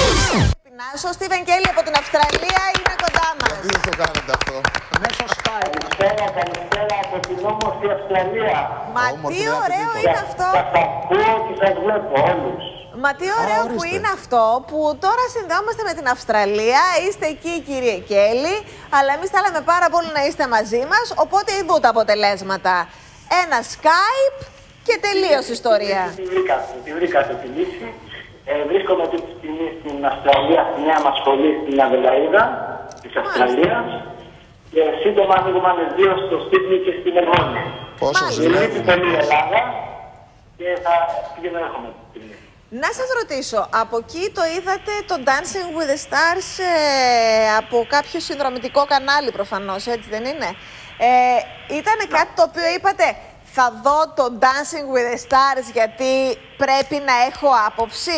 Ο Στίβεν Κέιλι από την Αυστραλία είναι κοντά μας. Τι το κάνετε αυτό? Μέσω Skype. Καλησπέρα από την όμορφη Αυστραλία. Μα τι ωραίο είναι αυτό. Σας ακούω και σας βλέπω όλους. Μα τι ωραίο που είναι αυτό που τώρα συνδεόμαστε με την Αυστραλία. Είστε εκεί, κύριε Κέιλι, αλλά εμείς θέλαμε πάρα πολύ να είστε μαζί μας. Οπότε ειδού τα αποτελέσματα. Ένα Skype και τελείωσε η ιστορία. Τη βρήκατε τη λύση. Βρίσκομαι αυτή τη στιγμή στην Αυστραλία, στη νέα μας σχολή στην Αδελαΐδα της Αυστραλίας. Και σύντομα ανοίγουμε άλλες δύο στο Σίδνεϊ και στη Μελβούρνη. Πόσο Λείπει πολύ η Ελλάδα και θα πηγαίνω έρχομαι αυτή τη στιγμή. Να σας ρωτήσω, από εκεί το είδατε το Dancing with the Stars από κάποιο συνδρομητικό κανάλι προφανώς, έτσι δεν είναι? Ήταν κάτι το οποίο είπατε, θα δω το Dancing with the Stars γιατί πρέπει να έχω άποψη?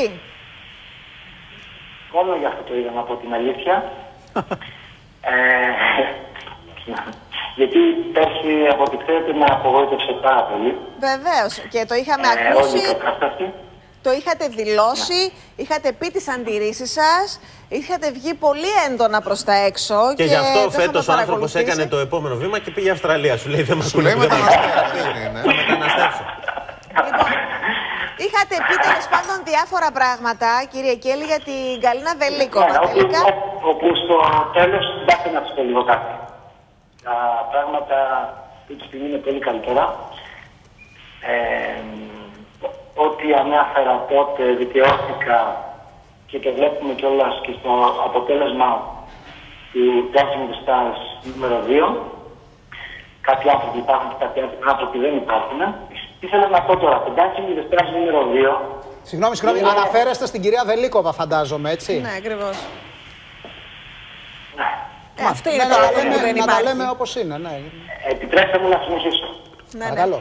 Μόνο για αυτό το είδα, να πω την αλήθεια. Γιατί πέρσι, από ό,τι ξέρετε, με απογοήτευσε πάρα πολύ. Βεβαίως, και το είχαμε ακούσει. Όλη η κατάσταση. Το είχατε δηλώσει, είχατε πει τις αντιρρήσεις σας, είχατε βγει πολύ έντονα προς τα έξω. Και γι' αυτό φέτος ο άνθρωπος έκανε το επόμενο βήμα και πήγε Αυστραλία. Σου λέει δεν μας ακούνε. μεταναστεύσω. Λοιπόν, είχατε πει τέλος πάντων διάφορα πράγματα, κύριε Κέιλι, για την Γκαλίνα Βελίκοβα. Τελικά. Όπου στο τέλος, κοιτάξτε να σας πω λίγο κάτι. Τα πράγματα αυτή τη στιγμή είναι πολύ καλύτερα. Ό,τι ανέφερα τότε δικαιώθηκα και το βλέπουμε κιόλας και στο αποτέλεσμα του Dancing with the Stars νούμερο 2. Κάποιοι άνθρωποι υπάρχουν και κάποιοι άνθρωποι δεν υπάρχουν. Τι θέλω να πω τώρα, το Dancing with the Stars νούμερο 2. Συγγνώμη, αναφέρεστε στην κυρία Βελίκοβα, φαντάζομαι, έτσι. Ναι, ακριβώς. Ναι. Αυτό είναι το άλλο που δεν να τα υπάρχει. λέμε όπως είναι, ναι. Επιτρέψτε μου να συνεχίσω. Ναι, ναι. Παρακαλώ.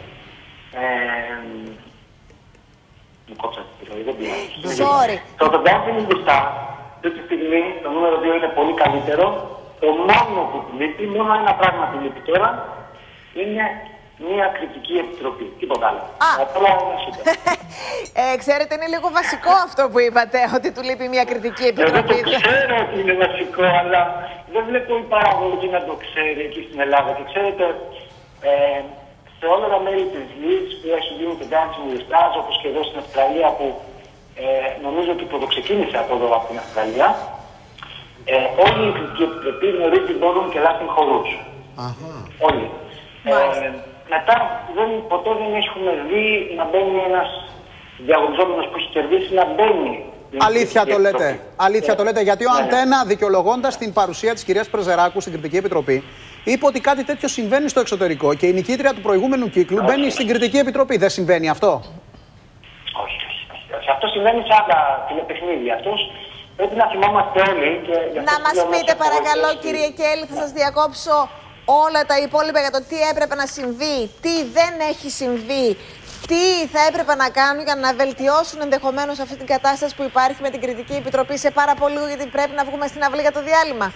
Μου κόψατε τη ροή, δεν πειράζει. Sorry. Το Dancing with the Stars, αυτή τη στιγμή το νούμερο 2 είναι πολύ καλύτερο. Το μόνο που του λείπει, μόνο ένα πράγμα του λείπει τώρα, είναι μια κριτική επιτροπή. Τίποτα άλλο. Απλά είναι σούπερ. Ξέρετε, είναι λίγο βασικό αυτό που είπατε, ότι του λείπει μια κριτική Εγώ επιτροπή. το ξέρω ότι είναι βασικό, αλλά δεν βλέπω η παραγωγή να το ξέρει εκεί στην Ελλάδα. Και ξέρετε, σε όλα τα μέλη της ΛΥΣ που έχει γίνει το Dancing with the Stars, όπως και εδώ στην Αυστραλία, που νομίζω ότι πρωτοξεκίνησε από εδώ από την Αυστραλία, όλη η κριτική επιτροπή γνωρίζει ballroom και Latin χορούς. Όλοι. Μετά ποτέ δεν έχουμε δει να μπαίνει ένας διαγωνιζόμενος που έχει κερδίσει να μπαίνει. Αλήθεια το λέτε. Αλήθεια το λέτε, γιατί ο Αντένα, δικαιολογώντας την παρουσία της κυρίας Πρεζεράκου στην Κριτική Επιτροπή, είπε ότι κάτι τέτοιο συμβαίνει στο εξωτερικό και η νικήτρια του προηγούμενου κύκλου μπαίνει στην Κριτική Επιτροπή. Δεν συμβαίνει αυτό? Όχι. Αυτό συμβαίνει σε άλλα τηλεπαιχνίδια. Αυτός πρέπει να θυμόμαστε όλοι. Να μας πείτε παρακαλώ, κύριε Κέιλι, θα σας διακόψω όλα τα υπόλοιπα για το τι έπρεπε να συμβεί, τι δεν έχει συμβεί, τι θα έπρεπε να κάνουν για να βελτιώσουν ενδεχομένως αυτή την κατάσταση που υπάρχει με την Κριτική Επιτροπή σε πάρα πολύ λίγο, γιατί πρέπει να βγούμε στην αυλή για το διάλειμμα.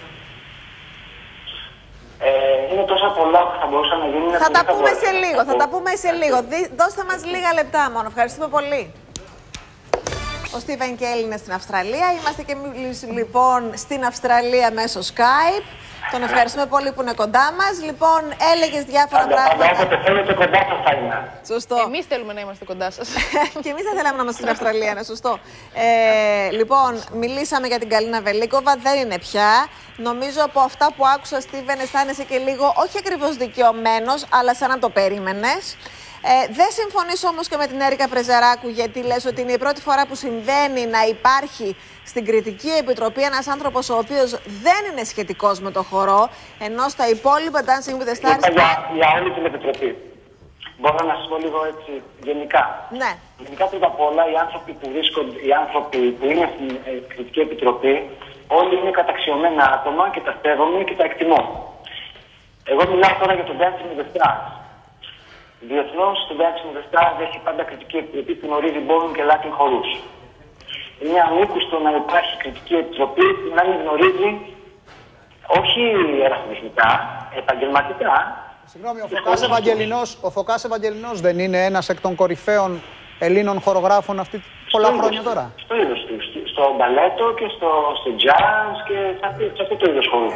Είναι τόσα πολλά που θα μπορούσαν να γίνουν. Θα τα πούμε σε λίγο, θα τα πούμε σε λίγο. Δώστε μας λίγα λεπτά μόνο. Ευχαριστούμε πολύ. Ο Στίβεν Κέιλι είναι στην Αυστραλία. Είμαστε και εμείς λοιπόν στην Αυστραλία μέσω Skype. Τον ευχαριστούμε πολύ που είναι κοντά μας. Λοιπόν, έλεγες διάφορα πράγματα. Όποτε θέλετε κοντά σας θα είναι. Σωστό. Εμείς θέλουμε να είμαστε κοντά σας. Και εμείς θα θέλαμε να είμαστε στην Αυστραλία, είναι σωστό. Λοιπόν, μιλήσαμε για την Γκαλίνα Βελίκοβα, δεν είναι πια. Νομίζω από αυτά που άκουσα, Στίβεν, αισθάνεσαι και λίγο, όχι ακριβώς δικαιωμένος, αλλά σαν να το περίμενες. Δεν συμφωνήσω όμως και με την Έρικα Πρεζεράκου, γιατί λες ότι είναι η πρώτη φορά που συμβαίνει να υπάρχει στην Κριτική Επιτροπή ένας άνθρωπος ο οποίος δεν είναι σχετικός με το χορό, ενώ στα υπόλοιπα Dancing with the Stars... Για όλη την Επιτροπή. Μπορώ να σας πω λίγο έτσι γενικά. Ναι. Γενικά πρώτα απ' όλα οι άνθρωποι που είναι στην Κριτική Επιτροπή, όλοι είναι καταξιωμένα άτομα και τα στέγομαι και τα εκτιμώ. Εγώ μιλάω τώρα για το Dancing with the Stars. Διεθνώς, το Dancing with the Stars έχει πάντα Κριτική Επιτροπή που γνωρίζει ballroom και Latin χορούς. Είναι ανήκουστο να υπάρχει Κριτική Επιτροπή που να μην γνωρίζει όχι ερασιτεχνικά, επαγγελματικά. Συγγνώμη, ο Φωκάς Ευαγγελινός δεν είναι ένας εκ των κορυφαίων Ελλήνων χορογράφων αυτή πολλά χρόνια τώρα. Στο είδος του. Στο μπαλέτο και στο jazz και σε αυτό το είδος χώρου.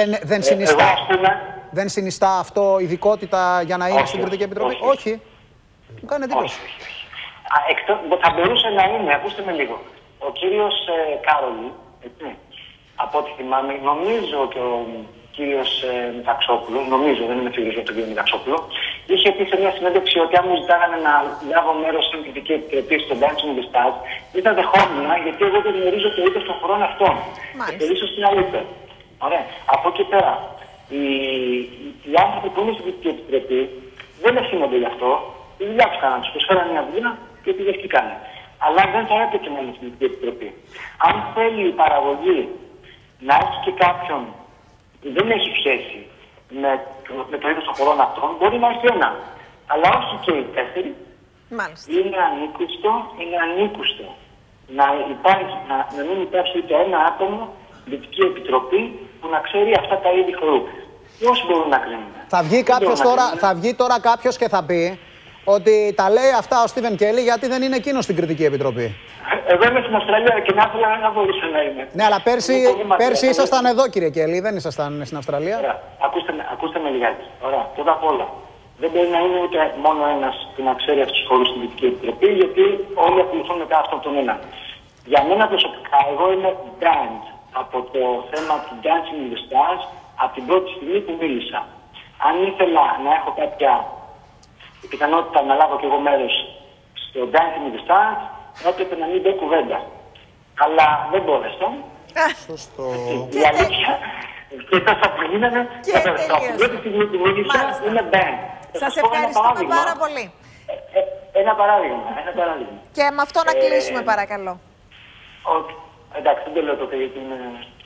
Δεν συνιστά αυτό ειδικότητα για να είναι στην Κρητική Επιτροπή? Όχι. Μου κάνει εντύπωση. Θα μπορούσε να είναι, ακούστε με λίγο. Ο κύριος Κάρολη, από ό,τι θυμάμαι, νομίζω και ο κύριος Μεταξόπουλο, νομίζω, δεν είμαι σίγουρος για τον κύριο Μεταξόπουλο, είχε πει σε μια συνέντευξη ότι αν μου ζητάγανε να λάβω μέρος στην Κρητική Επιτροπή στο Dancing with the Stars, ήταν δεχόμενα, γιατί εγώ δεν γνωρίζω το είδος των χωρών αυτών. Και ίσως την αλήθεια. Ωραία. Από εκεί πέρα, οι άνθρωποι που είναι στην Κρητική Επιτροπή δεν ευθύνονται γι' αυτό. Η δουλειά του κάνανε, του προσφέραν μια δουλειά και τη δεχτήκανε. Αλλά δεν θα έπρεπε μόνο στην Κρητική Επιτροπή. Αν θέλει η παραγωγή να έχει και κάποιον που δεν έχει σχέση με το είδος των χωρών αυτών, μπορεί να έχει ένα. Αλλά όχι και οι 4. Μάλιστα. Είναι ανήκουστο να μην υπάρξει ούτε ένα άτομο στην Κρητική Επιτροπή που να ξέρει αυτά τα είδη χορού. Πώς μπορούν να κρίνουν? Θα βγει τώρα κάποιος και θα πει ότι τα λέει αυτά ο Στίβεν Κέλλη γιατί δεν είναι εκείνος στην Κρητική Επιτροπή. Εγώ είμαι στην Αυστραλία και να ήθελα να μπορούσα να είμαι. Ναι, αλλά πέρσι ήσασταν εδώ, κύριε Κέλλη, δεν ήσασταν στην Αυστραλία. Ωραία. Ακούστε με λιγάκι. Ωραία. Πρώτα απ' όλα, δεν μπορεί να είναι ούτε μόνο ένας που να ξέρει αυτούς τους χώρους στην Κρητική Επιτροπή, γιατί όλοι ακολουθούν μετά αυτόν τον ένα. Για μένα προσωπικά, εγώ είμαι banned από το θέμα του Dancing with the Stars από την πρώτη στιγμή που μίλησα. Αν ήθελα να έχω κάποια πιθανότητα να λάβω κι εγώ μέρος στο Dancing with the Stars, έπρεπε να μην πω κουβέντα. Αλλά δεν μπόρεσα. Σωστό. Η αλήθεια, και τόσο που γίνανε, από την πρώτη στιγμή που μίλησα, είμαι banned. Σας ευχαριστούμε πάρα πολύ. Ένα παράδειγμα. Και με αυτό να κλείσουμε, παρακαλώ. Εντάξει, δεν το λέω τότε γιατί είναι...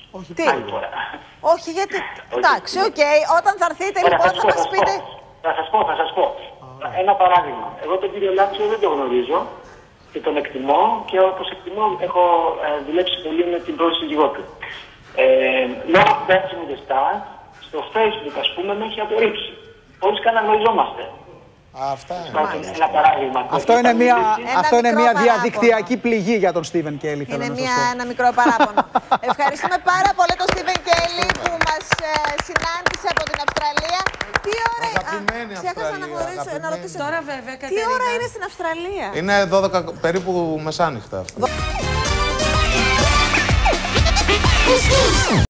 Όχι, γιατί... Εντάξει, οκ. Όταν θα έρθετε, λοιπόν, θα μας πείτε... Θα σας πω. Ένα παράδειγμα. Εγώ τον κύριο Λάτσιο δεν τον γνωρίζω και τον εκτιμώ και όπως εκτιμώ έχω δουλέψει πολύ με την πρώτη σύζυγό του. Λόγω του Dancing with the Stars, στο Facebook, ας πούμε, με έχει απορρίψει. Χωρίς καν να γνωριζόμαστε. Ένα παράδειγμα. Αυτό είναι μια διαδικτυακή πληγή για τον Στίβεν Κέλλη. Είναι ένα μικρό παράπονο. Ευχαριστούμε πάρα πολύ τον Στίβεν Κέλλη που μας συνάντησε από την Αυστραλία. Τι ώρα είναι? Ξέχασα να ρωτήσω. Τώρα βέβαια, τι ώρα είναι στην Αυστραλία? Είναι 12 περίπου μεσάνυχτα.